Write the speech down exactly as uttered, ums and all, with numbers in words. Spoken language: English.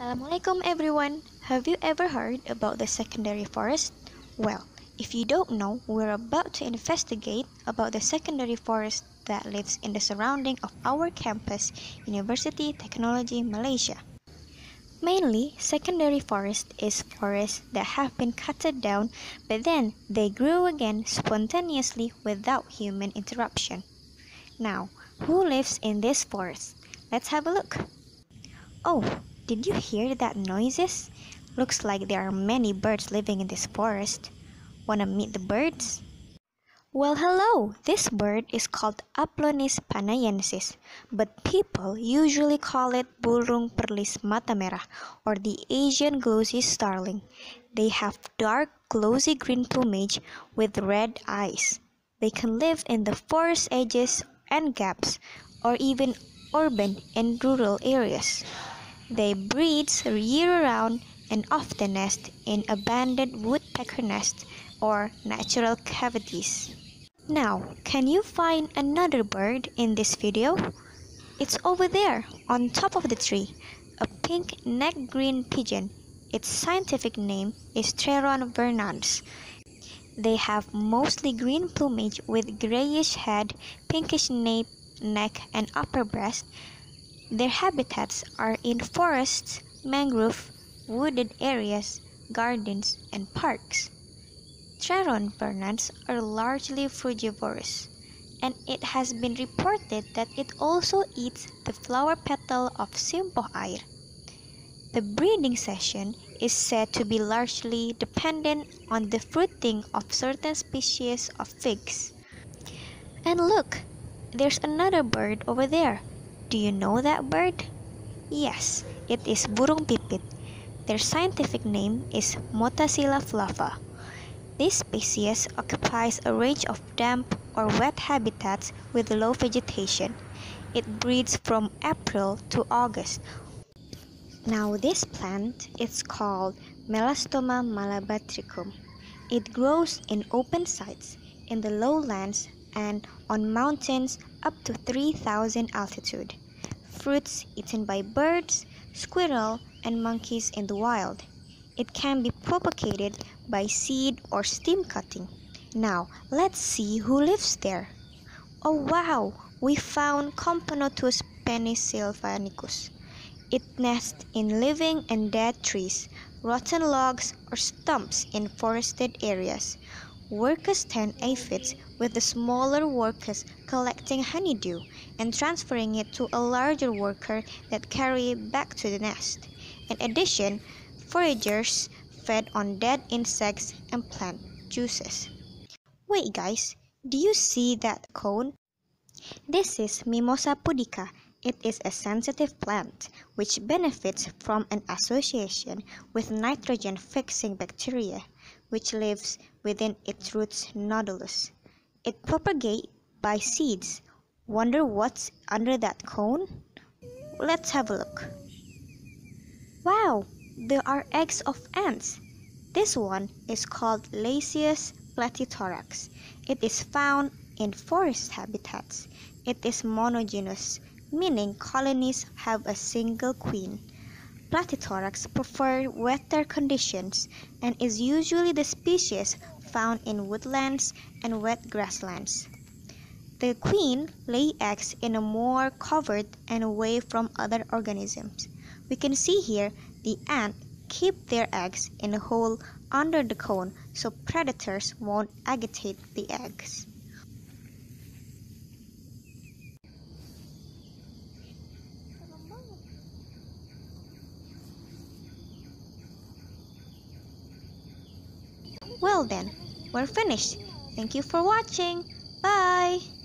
Assalamualaikum everyone. Have you ever heard about the secondary forest? Well, if you don't know, we're about to investigate about the secondary forest that lives in the surrounding of our campus, University Technology Malaysia. Mainly, secondary forest is forests that have been cut down, but then they grew again spontaneously without human interruption. Now, who lives in this forest? Let's have a look. Oh, did you hear that noises? Looks like there are many birds living in this forest. Wanna meet the birds? Well, hello! This bird is called Aplonis panayensis, but people usually call it burung perlis mata merah or the Asian glossy starling. They have dark, glossy green plumage with red eyes. They can live in the forest edges and gaps, or even urban and rural areas. They breed year-round and often nest in abandoned woodpecker nests or natural cavities. Now, can you find another bird in this video? It's over there, on top of the tree, a pink neck green pigeon. Its scientific name is Treron vernans. They have mostly green plumage with grayish head, pinkish nape, neck, and upper breast. Their habitats are in forests, mangrove, wooded areas, gardens, and parks. Treron vernans are largely frugivorous, and it has been reported that it also eats the flower petal of simpoh air. The breeding season is said to be largely dependent on the fruiting of certain species of figs. And look, there's another bird over there. Do you know that bird? Yes, it is burung pipit. Their scientific name is Motacilla flava. This species occupies a range of damp or wet habitats with low vegetation. It breeds from April to August. Now this plant is called Melastoma malabatricum. It grows in open sites, in the lowlands, and on mountains up to three thousand altitude. Fruits eaten by birds, squirrel, and monkeys in the wild. It can be propagated by seed or stem cutting. Now, let's see who lives there. Oh wow, we found Compsognathus penisylvanicus. It nests in living and dead trees, rotten logs, or stumps in forested areas. Workers tend aphids, with the smaller workers collecting honeydew and transferring it to a larger worker that carry it back to the nest. In addition, foragers fed on dead insects and plant juices. Wait guys, do you see that cone? This is Mimosa pudica. It is a sensitive plant which benefits from an association with nitrogen-fixing bacteria, which lives within its roots nodulus. It propagates by seeds. Wonder what's under that cone? Let's have a look. Wow, there are eggs of ants. This one is called Lasius platithorax. It is found in forest habitats. It is monogynous, meaning colonies have a single queen. Platithorax prefer wetter conditions and is usually the species found in woodlands and wet grasslands. The queen lay eggs in a more covered and away from other organisms. We can see here the ant keep their eggs in a hole under the cone so predators won't agitate the eggs. Well then, we're finished. Thank you for watching. Bye!